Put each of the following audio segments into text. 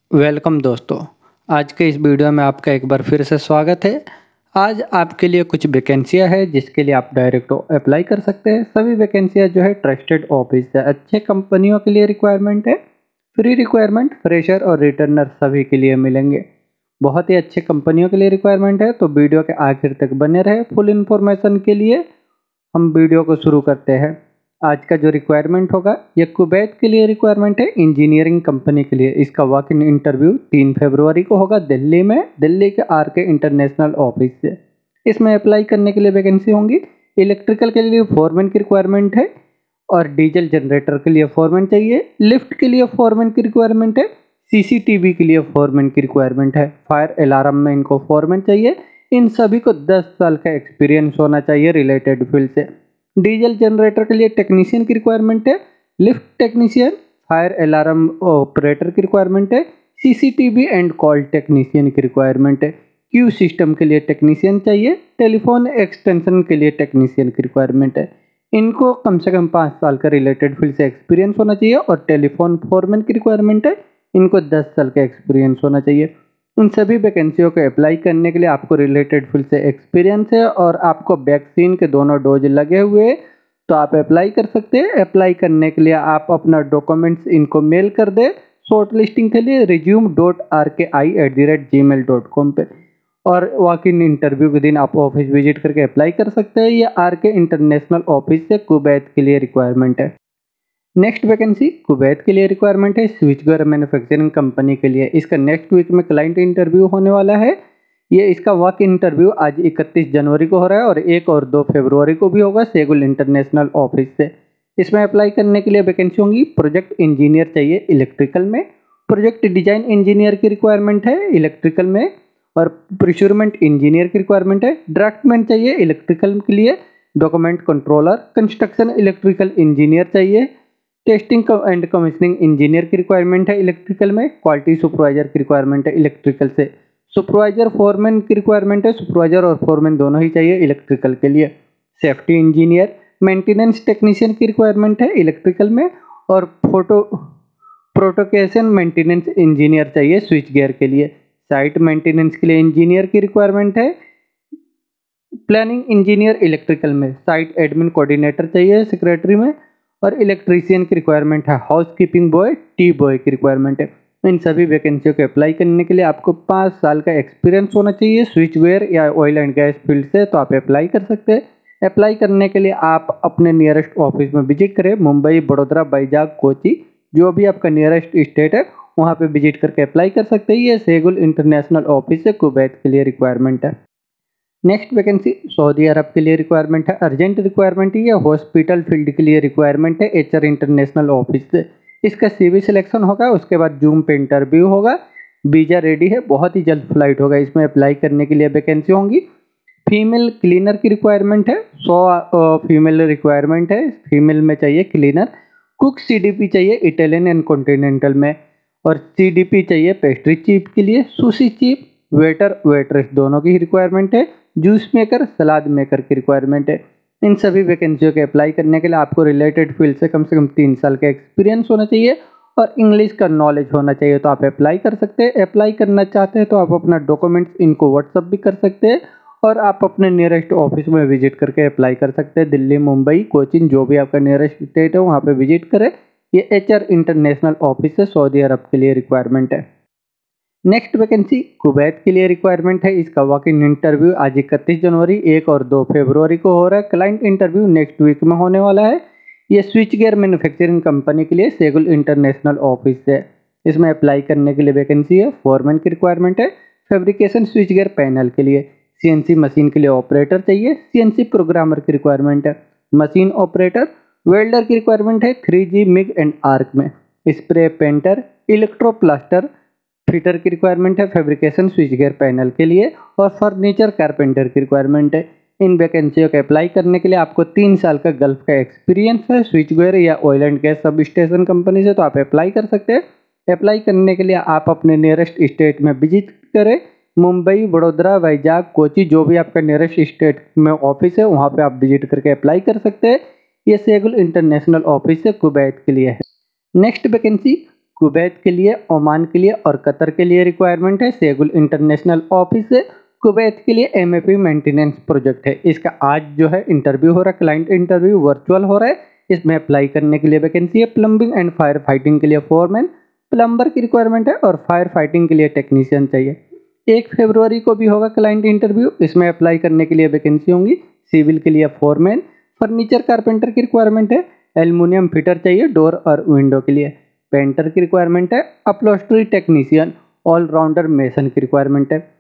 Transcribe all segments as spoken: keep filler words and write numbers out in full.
Welcome दोस्तों। आज के इस वीडियो में आपका एक बार फिर से स्वागत है। आज आपके लिए कुछ वैकेंसियां हैं जिसके लिए आप डायरेक्ट अप्लाई कर सकते हैं। सभी वैकेंसियां जो है ट्रस्टेड ऑफिस से अच्छे कंपनियों के लिए रिक्वायरमेंट है। फ्री रिक्वायरमेंट फ्रेशर और रिटर्नर सभी के लिए मिलेंगे। बहुत ही अच्छे कंपनियों के लिए रिक्वायरमेंट है, तो वीडियो के आखिर तक बने रहे। फुल इन्फॉर्मेशन के लिए हम वीडियो को शुरू करते हैं। आज का जो रिक्वायरमेंट होगा ये कुवैत के लिए रिक्वायरमेंट है, इंजीनियरिंग कंपनी के लिए। इसका वॉक इन इंटरव्यू तीन फरवरी को होगा दिल्ली में, दिल्ली के आर के इंटरनेशनल ऑफिस से। इसमें अप्लाई करने के लिए वैकेंसी होंगी। इलेक्ट्रिकल के लिए फोरमैन की रिक्वायरमेंट है और डीजल जनरेटर के लिए फोरमैन चाहिए। लिफ्ट के लिए फोरमैन की रिक्वायरमेंट है। सीसीटीवी के लिए फोरमैन की रिक्वायरमेंट है। फायर अलार्म में इनको फोरमैन चाहिए। इन सभी को दस साल का एक्सपीरियंस होना चाहिए रिलेटेड फील्ड से। डीजल जनरेटर के लिए टेक्नीशियन की रिक्वायरमेंट है। Lift technician, fire alarm operator की रिक्वायरमेंट है। सीसीटीवी एंड कॉल टेक्नीशियन की रिक्वायरमेंट है। क्यू सिस्टम के लिए टेक्नीशियन चाहिए। टेलीफोन एक्सटेंशन के लिए टेक्नीशियन की रिक्वायरमेंट है। इनको कम से कम पाँच साल का रिलेटेड फील्ड से एक्सपीरियंस होना चाहिए। और टेलीफोन फोरमैन की रिक्वायरमेंट है, इनको दस साल का एक्सपीरियंस होना चाहिए। उन सभी वैकेंसियों को अप्लाई करने के लिए आपको रिलेटेड फील्ड से एक्सपीरियंस है और आपको वैक्सीन के दोनों डोज लगे हुए, तो आप अप्लाई कर सकते हैं। अप्लाई करने के लिए आप अपना डॉक्यूमेंट्स इनको मेल कर दें शॉर्ट लिस्टिंग के लिए resume dot R K I eight the rate ji mail dot com पे। और वॉक इन इंटरव्यू के दिन आप ऑफिस विजिट करके अप्लाई कर सकते हैं। ये आर के इंटरनेशनल ऑफिस से कुवैत के लिए रिक्वायरमेंट है। नेक्स्ट वैकेंसी कुवैत के लिए रिक्वायरमेंट है स्विचवेयर मैन्युफैक्चरिंग कंपनी के लिए। इसका नेक्स्ट वीक में क्लाइंट इंटरव्यू होने वाला है। ये इसका वॉक इंटरव्यू आज इकतीस जनवरी को हो रहा है और एक और दो फरवरी को भी होगा सेगुल इंटरनेशनल ऑफिस से। इसमें अप्लाई करने के लिए वैकेंसी होंगी। प्रोजेक्ट इंजीनियर चाहिए इलेक्ट्रिकल में। प्रोजेक्ट डिजाइन इंजीनियर की रिक्वायरमेंट है इलेक्ट्रिकल में। और प्रोक्योरमेंट इंजीनियर की रिक्वायरमेंट है। ड्राफ्टमैन चाहिए इलेक्ट्रिकल के लिए। Document controller, construction electrical engineer चाहिए। टेस्टिंग एंड कमीशनिंग इंजीनियर की रिक्वायरमेंट है इलेक्ट्रिकल में। क्वालिटी सुपरवाइजर की रिक्वायरमेंट है इलेक्ट्रिकल से। सुपरवाइजर फोरमैन की रिक्वायरमेंट है। सुपरवाइजर और फोरमैन दोनों ही चाहिए इलेक्ट्रिकल के लिए। सेफ्टी इंजीनियर, मेंटेनेंस टेक्नीशियन की रिक्वायरमेंट है इलेक्ट्रिकल में। और फोटो प्रोटोकेशन मेंटेनेंस इंजीनियर चाहिए स्विच गियर के लिए। साइट मेंटेनेंस के लिए इंजीनियर की रिक्वायरमेंट है। प्लानिंग इंजीनियर इलेक्ट्रिकल में। साइट एडमिन कोऑर्डिनेटर चाहिए सेक्रेटरी में। और इलेक्ट्रीशियन की रिक्वायरमेंट है। House keeping boy, tea boy की रिक्वायरमेंट है। इन सभी वैकेंसियों को अप्लाई करने के लिए आपको पाँच साल का एक्सपीरियंस होना चाहिए स्विचवेयर या ऑयल एंड गैस फील्ड से, तो आप अप्लाई कर सकते हैं। अप्लाई करने के लिए आप अपने नियरेस्ट ऑफिस में विजिट करें। मुंबई, बड़ोदरा, बैजाग, कोची, जो भी आपका नियरेस्ट स्टेट है वहाँ पे विजिट करके अप्लाई कर सकते हैं। ये सेगुल इंटरनेशनल ऑफिस से कुवैत के लिए रिक्वायरमेंट है। नेक्स्ट वैकेंसी सऊदी अरब के लिए रिक्वायरमेंट है। अर्जेंट रिक्वायरमेंट है। हॉस्पिटल फील्ड के लिए रिक्वायरमेंट है एचआर इंटरनेशनल ऑफिस से। इसका सीवी सिलेक्शन होगा, उसके बाद जूम पे इंटरव्यू होगा। वीजा रेडी है, बहुत ही जल्द फ्लाइट होगा। इसमें अप्लाई करने के लिए वैकेंसी होंगी। फीमेल क्लीनर की रिक्वायरमेंट है। सौ फीमेल रिक्वायरमेंट है। फीमेल में चाहिए क्लीनर। कुक सीडीपी चाहिए इटालियन एंड कॉन्टिनेंटल में। और सीडीपी चाहिए पेस्ट्री चीफ के लिए। सुशी चीफ, वेटर, वेटरेस दोनों की रिक्वायरमेंट है। जूस मेकर, सलाद मेकर की रिक्वायरमेंट है। इन सभी वैकेंसियों के अप्लाई करने के लिए आपको रिलेटेड फील्ड से कम से कम तीन साल का एक्सपीरियंस होना चाहिए और इंग्लिश का नॉलेज होना चाहिए, तो आप अप्लाई कर सकते हैं। अप्लाई करना चाहते हैं तो आप अपना डॉक्यूमेंट्स इनको व्हाट्सअप भी कर सकते हैं और आप अपने नियरेस्ट ऑफिस में विजिट करके अप्लाई कर सकते हैं। दिल्ली, मुंबई, कोचिन, जो भी आपका नियरेस्ट स्टेट है वहाँ पर विजिट करें। ये एच आर इंटरनेशनल ऑफिस से सऊदी अरब के लिए रिक्वायरमेंट है। नेक्स्ट वैकेंसी कुवैत के लिए रिक्वायरमेंट है। इसका वॉक इन इंटरव्यू आज इकतीस जनवरी, एक और दो फरवरी को हो रहा है। क्लाइंट इंटरव्यू नेक्स्ट वीक में होने वाला है। ये स्विच गियर मैन्युफैक्चरिंग कंपनी के लिए सेगुल इंटरनेशनल ऑफिस है। इसमें अप्लाई करने के लिए वैकेंसी है। फोरमैन की रिक्वायरमेंट है। फैब्रिकेशन स्विच गियर पैनल के लिए। सीएनसी मशीन के लिए ऑपरेटर चाहिए। सीएनसी प्रोग्रामर की रिक्वायरमेंट है। मशीन ऑपरेटर, वेल्डर की रिक्वायरमेंट है three G MIG and arc में। स्प्रे पेंटर, इलेक्ट्रोप्लास्टर फिटर की रिक्वायरमेंट है फैब्रिकेशन स्विच गियर पैनल के लिए। और फर्नीचर कारपेंटर की रिक्वायरमेंट है। इन वैकेंसियों के अप्लाई करने के लिए आपको तीन साल का गल्फ का एक्सपीरियंस है स्विच गियर या oil and gas sub station company से, तो आप अप्लाई कर सकते हैं। अप्लाई करने के लिए आप अपने नियरेस्ट स्टेट में विजिट करें। मुंबई, बड़ोदरा, वैजाग, कोची, जो भी आपका नियरेस्ट स्टेट में ऑफिस है वहाँ पे आप विजिट करके अप्लाई कर सकते हैं। ये सेगुल इंटरनेशनल ऑफिस से कुवैत के लिए है। नेक्स्ट वैकेंसी कुवैत के लिए, ओमान के लिए और कतर के लिए रिक्वायरमेंट है। सेगुल इंटरनेशनल ऑफिस से कुवैत के लिए एमएपी मेंटेनेंस प्रोजेक्ट है। इसका आज जो है इंटरव्यू हो रहा है, क्लाइंट इंटरव्यू वर्चुअल हो रहा है। इसमें अप्लाई करने के लिए वैकेंसी है। प्लम्बिंग एंड फायर फाइटिंग के लिए फोरमैन, प्लम्बर की रिक्वायरमेंट है और फायर फाइटिंग के लिए टेक्नीशियन चाहिए। एक फरवरी को भी होगा क्लाइंट इंटरव्यू। इसमें अप्लाई करने के लिए वैकेंसी होंगी। सिविल के लिए फोरमैन, फर्नीचर कारपेंटर की रिक्वायरमेंट है। एल्युमिनियम फिटर चाहिए डोर और विंडो के लिए। पेंटर की रिक्वायरमेंट है। अपलोस्ट्री टेक्नीशियन, ऑलराउंडर मेसन की रिक्वायरमेंट है।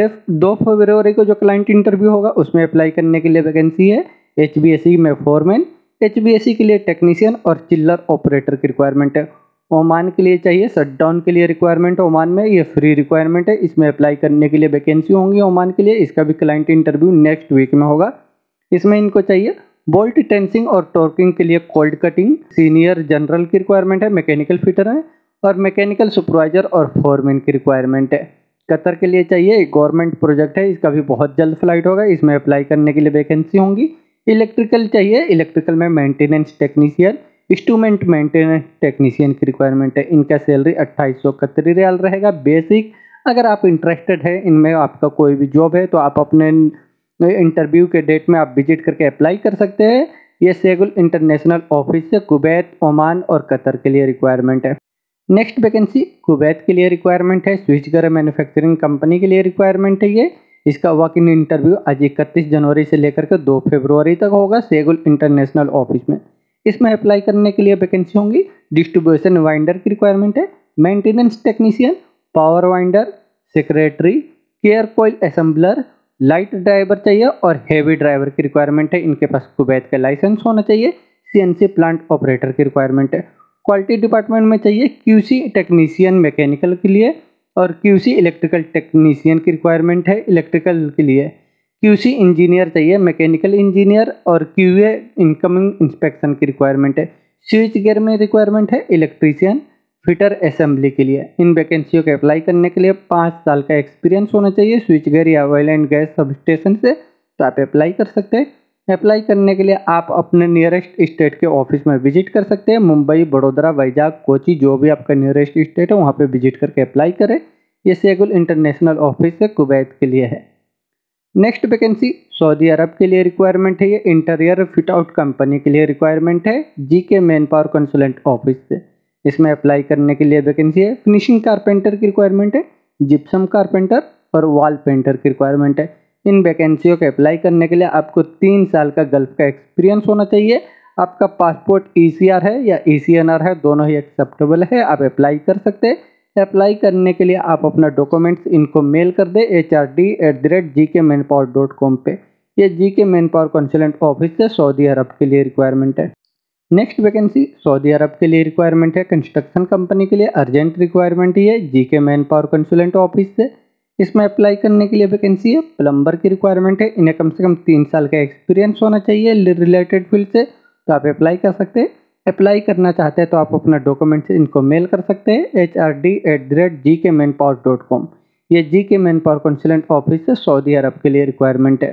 दो फरवरी को जो क्लाइंट इंटरव्यू होगा उसमें अप्लाई करने के लिए वैकेंसी है। एच बी एस सी में foreman, H B S C के लिए टेक्नीशियन और चिल्लर ऑपरेटर की रिक्वायरमेंट है। ओमान के लिए चाहिए, शटडाउन के लिए रिक्वायरमेंट ओमान में, ये फ्री रिक्वायरमेंट है। इसमें अप्लाई करने के लिए वैकेंसी होंगी ओमान के लिए। इसका भी क्लाइंट इंटरव्यू नेक्स्ट वीक में होगा। इसमें इनको चाहिए बोल्ट टेंसिंग और टॉर्किंग के लिए कोल्ड कटिंग, सीनियर जनरल की रिक्वायरमेंट है। मैकेनिकल फिटर है और मैकेनिकल सुपरवाइजर और फोरमैन की रिक्वायरमेंट है। कतर के लिए चाहिए, एक गवर्नमेंट प्रोजेक्ट है, इसका भी बहुत जल्द फ्लाइट होगा। इसमें अप्लाई करने के लिए वैकेंसी होंगी। इलेक्ट्रिकल चाहिए, इलेक्ट्रिकल में maintenance technician, instrument maintenance technician की रिक्वायरमेंट है। इनका सैलरी अट्ठाईस सौ कतरी रियाल रहेगा बेसिक। अगर आप इंटरेस्टेड है इनमें, आपका कोई भी जॉब है, तो आप अपने इंटरव्यू के डेट में आप विजिट करके अप्लाई कर सकते हैं। ये सेगुल इंटरनेशनल ऑफिस से कुवैत, ओमान और कतर के लिए रिक्वायरमेंट है। नेक्स्ट वैकेंसी कुवैत के लिए रिक्वायरमेंट है। स्विचगर मैन्युफैक्चरिंग कंपनी के लिए रिक्वायरमेंट है ये। इसका वॉक इन इंटरव्यू आज इकतीस जनवरी से लेकर के दो फरवरी तक होगा सेगुल इंटरनेशनल ऑफिस में। इसमें अप्लाई करने के लिए वैकेंसी होंगी। डिस्ट्रीब्यूशन वाइंडर की रिक्वायरमेंट है। Maintenance technician, power winder, secretary, care coil assembler, light driver चाहिए और हेवी ड्राइवर की रिक्वायरमेंट है। इनके पास कुवैत का लाइसेंस होना चाहिए। सीएनसी प्लांट ऑपरेटर की रिक्वायरमेंट है। क्वालिटी डिपार्टमेंट में चाहिए क्यूसी टेक्नीशियन मैकेनिकल के लिए और क्यूसी इलेक्ट्रिकल टेक्नीशियन की रिक्वायरमेंट है। इलेक्ट्रिकल के लिए क्यूसी इंजीनियर चाहिए, मैकेनिकल इंजीनियर और क्यूए इनकमिंग इंस्पेक्शन की रिक्वायरमेंट है। स्विच गियर में रिक्वायरमेंट है इलेक्ट्रीशियन, फिटर असेंबली के लिए। इन वैकेंसियों के अप्लाई करने के लिए पाँच साल का एक्सपीरियंस होना चाहिए स्विच गियर या oil and gas sub station से, तो आप अप्लाई कर सकते हैं। अप्लाई करने के लिए आप अपने नियरेस्ट स्टेट के ऑफिस में विजिट कर सकते हैं। मुंबई, बड़ोदरा, वैजाग, कोची, जो भी आपका नियरेस्ट स्टेट है वहाँ पे विजिट करके अप्लाई करें। ये सेगुल इंटरनेशनल ऑफिस से कुवैत के लिए है। नेक्स्ट वैकेंसी सऊदी अरब के लिए रिक्वायरमेंट है। ये इंटीरियर फिट आउट कंपनी के लिए रिक्वायरमेंट है, जी K man power consultant office से। इसमें अप्लाई करने के लिए वैकेंसी है। फिनिशिंग कारपेंटर की रिक्वायरमेंट है, जिप्सम कारपेंटर और वॉल पेंटर की रिक्वायरमेंट है। इन वैकेंसियों के अप्लाई करने के लिए आपको तीन साल का गल्फ का एक्सपीरियंस होना चाहिए। आपका पासपोर्ट ई सी आर है या ई सी एन आर है, दोनों ही एक्सेप्टेबल है, आप अप्लाई कर सकते हैं। अप्लाई करने के लिए आप अपना डॉक्यूमेंट्स इनको मेल कर दें H R D at the rate G K man power dot com पे। ये G K man power consultant office से सऊदी अरब के लिए रिक्वायरमेंट है। नेक्स्ट वैकेंसी सऊदी अरब के लिए रिक्वायरमेंट है। कंस्ट्रक्शन कंपनी के लिए अर्जेंट रिक्वायरमेंट है जी K man power consultant office से। इसमें अप्लाई करने के लिए वैकेंसी है। प्लम्बर की रिक्वायरमेंट है, इन्हें कम से कम तीन साल का एक्सपीरियंस होना चाहिए रिलेटेड फील्ड से, तो आप अप्लाई कर सकते हैं। अप्लाई करना चाहते हैं तो आप अपना डॉक्यूमेंट्स इनको मेल कर सकते हैं H R D at the rate G K man power dot com. ये G K man power consultant office से सऊदी अरब के लिए रिक्वायरमेंट है।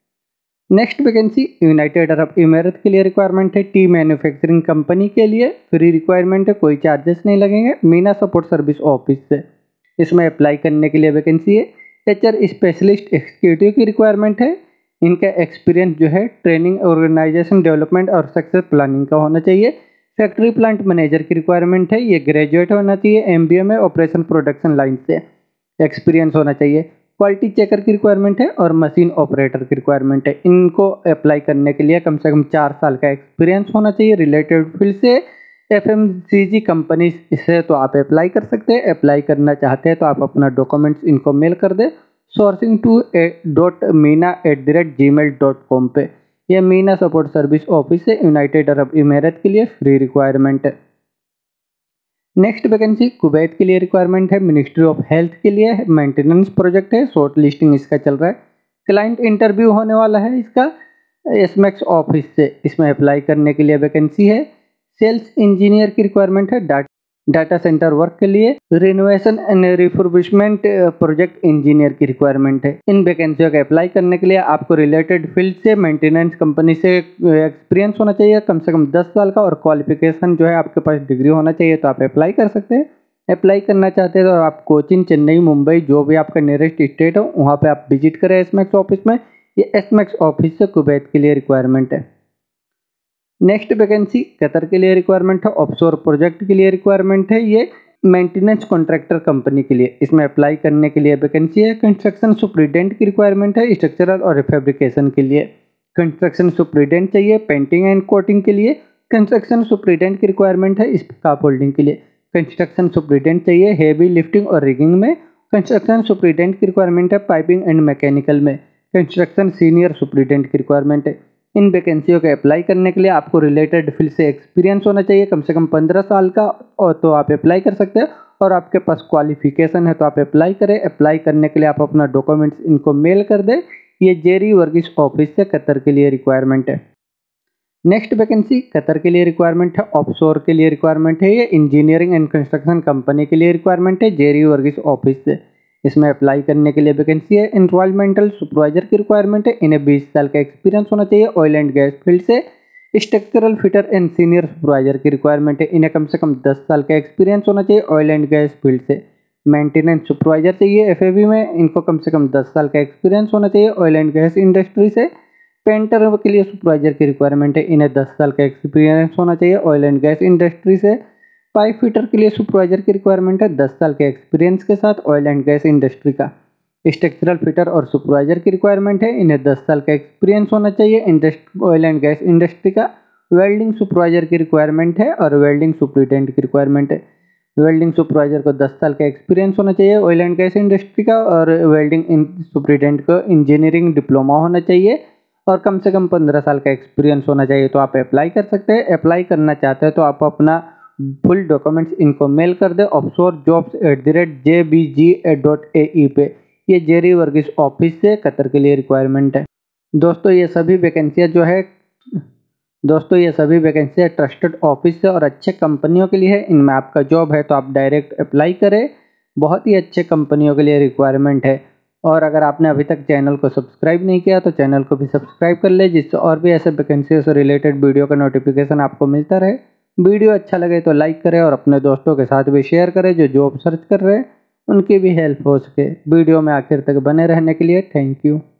Next vacancy United Arab Emirates के लिए रिक्वायरमेंट है। टी मैन्युफैक्चरिंग कंपनी के लिए फ्री रिक्वायरमेंट है, कोई चार्जेस नहीं लगेंगे, मीना सपोर्ट सर्विस ऑफिस से। इसमें अप्लाई करने के लिए वैकेंसी है। एच आर स्पेशलिस्ट एग्जीक्यूटिव की रिक्वायरमेंट है। इनका एक्सपीरियंस जो है ट्रेनिंग, ऑर्गेनाइजेशन डेवलपमेंट और सक्सेस प्लानिंग का होना चाहिए। फैक्ट्री प्लांट मैनेजर की रिक्वायरमेंट है, ये ग्रेजुएट होना चाहिए एम बी ए में ऑपरेशन प्रोडक्शन लाइन से एक्सपीरियंस होना चाहिए। क्वालिटी चेकर की रिक्वायरमेंट है और मशीन ऑपरेटर की रिक्वायरमेंट है। इनको अप्लाई करने के लिए कम से कम चार साल का एक्सपीरियंस होना चाहिए रिलेटेड फील्ड से। F M C G company से तो आप अप्लाई कर सकते हैं। अप्लाई करना चाहते हैं तो आप अपना डॉक्यूमेंट्स इनको मेल कर दें sourcing two dot MENA at the rate ji mail dot com पे। यह मीना सपोर्ट सर्विस ऑफिस है यूनाइटेड अरब इमारत के लिए फ्री रिक्वायरमेंट है। नेक्स्ट वैकेंसी कुवैत के लिए रिक्वायरमेंट है। मिनिस्ट्री ऑफ हेल्थ के लिए मेंटेनेंस प्रोजेक्ट है, शॉर्ट लिस्टिंग इसका चल रहा है। क्लाइंट इंटरव्यू होने वाला है इसका एसमैक्स ऑफिस से। इसमें अप्लाई करने के लिए वैकेंसी है। सेल्स इंजीनियर की रिक्वायरमेंट है। डाटा डाटा सेंटर वर्क के लिए renovation and refurbishment project engineer की रिक्वायरमेंट है। इन वैकेंसियों का अप्लाई करने के लिए आपको रिलेटेड फील्ड से मेंटेनेंस कंपनी से एक्सपीरियंस होना चाहिए कम से कम दस साल का, और क्वालिफिकेशन जो है आपके पास डिग्री होना चाहिए, तो आप अप्लाई कर सकते हैं। अप्लाई करना चाहते हैं तो आप कोचिन, चेन्नई, मुंबई, जो भी आपका नियरेस्ट स्टेट हो वहाँ पे आप विजिट करें एसमैक्स ऑफिस में। ये एसमैक्स ऑफिस से कुवैत के लिए रिक्वायरमेंट है। नेक्स्ट वैकेंसी कतर के लिए रिक्वायरमेंट है, ऑफशोर प्रोजेक्ट के लिए रिक्वायरमेंट है। ये मेंटेनेंस कॉन्ट्रैक्टर कंपनी के लिए इसमें अप्लाई करने के लिए वैकेंसी है। कंस्ट्रक्शन सुपरिटेंडेंट की रिक्वायरमेंट है, स्ट्रक्चरल और फैब्रिकेशन के लिए कंस्ट्रक्शन सुपरिटेंडेंट चाहिए। पेंटिंग एंड कोटिंग के लिए कंस्ट्रक्शन सुपरिटेंडेंट की रिक्वायरमेंट है। स्काफोल्डिंग के लिए कंस्ट्रक्शन सुपरिटेंडेंट चाहिए। हेवी लिफ्टिंग और रिगिंग में कंस्ट्रक्शन सुपरिटेंडेंट की रिक्वायरमेंट है। पाइपिंग एंड मैकेनिकल में कंस्ट्रक्शन सीनियर सुपरिटेंडेंट की रिक्वायरमेंट है। इन वैकेंसियों के अप्लाई करने के लिए आपको रिलेटेड फील्ड से एक्सपीरियंस होना चाहिए, कम से कम पंद्रह साल का, और तो आप अप्लाई कर सकते हैं। और आपके पास क्वालिफिकेशन है तो आप अप्लाई करें। अप्लाई करने के लिए आप अपना डॉक्यूमेंट्स इनको मेल कर दें। ये जेरी वर्गीस ऑफिस से कतर के लिए रिक्वायरमेंट है। नेक्स्ट वैकेंसी कतर के लिए रिक्वायरमेंट है, ऑफशोर के लिए रिक्वायरमेंट है। ये इंजीनियरिंग एंड कंस्ट्रक्शन कंपनी के लिए रिक्वायरमेंट है, जेरी वर्गीस ऑफिस से। इसमें अप्लाई करने के लिए वैकेंसी है। एनवायरमेंटल सुपरवाइजर की रिक्वायरमेंट है। इन्हें बीस साल का एक्सपीरियंस होना चाहिए ऑयल एंड गैस फील्ड से। Structural fitter and senior supervisor की रिक्वायरमेंट है। इन्हें कम से कम दस साल का एक्सपीरियंस होना चाहिए ऑयल एंड गैस फील्ड से। मेंटेनेंस सुपरवाइजर चाहिए एफएवी में, इनको कम से कम दस साल का एक्सपीरियंस होना चाहिए ऑयल एंड गैस इंडस्ट्री से। पेंटर के लिए सुपरवाइजर की रिक्वायरमेंट है, इन्हें दस साल का एक्सपीरियंस होना चाहिए ऑयल एंड गैस इंडस्ट्री से। पाइप फिटर के लिए सुपरवाइजर की रिक्वायरमेंट है, दस साल के एक्सपीरियंस के साथ ऑयल एंड गैस इंडस्ट्री का। स्ट्रक्चरल फिटर और सुपरवाइजर की रिक्वायरमेंट है, इन्हें दस साल का एक्सपीरियंस होना चाहिए industry oil and gas industry का। वेल्डिंग सुपरवाइजर की रिक्वायरमेंट है और वेल्डिंग सुपरिटेंडेंट की रिक्वायरमेंट है। वेल्डिंग सुपरवाइजर को दस साल का एक्सपीरियंस होना चाहिए ऑयल एंड गैस इंडस्ट्री का, और वेल्डिंग सुपरिटेंडेंट को इंजीनियरिंग डिप्लोमा होना चाहिए और कम से कम पंद्रह साल का एक्सपीरियंस होना चाहिए। तो आप अप्लाई कर सकते हैं। अप्लाई करना चाहते हैं तो आप अपना फुल डॉक्यूमेंट्स इनको मेल कर दे offshore jobs at the rate J B G dot A E पे। ये जेरी वर्गीस ऑफिस से कतर के लिए रिक्वायरमेंट है। दोस्तों ये सभी वैकेंसियाँ जो है दोस्तों ये सभी वैकेंसियाँ ट्रस्टेड ऑफिस से और अच्छे कंपनियों के लिए है। इनमें आपका जॉब है तो आप डायरेक्ट अप्लाई करें। बहुत ही अच्छे कंपनियों के लिए रिक्वायरमेंट है। और अगर आपने अभी तक चैनल को सब्सक्राइब नहीं किया तो चैनल को भी सब्सक्राइब कर ले, जिससे और भी ऐसे वैकेंसी से रिलेटेड वीडियो का नोटिफिकेशन आपको मिलता रहे। वीडियो अच्छा लगे तो लाइक करें और अपने दोस्तों के साथ भी शेयर करें जो जॉब सर्च कर रहे हैं, उनकी भी हेल्प हो सके। वीडियो में आखिर तक बने रहने के लिए थैंक यू।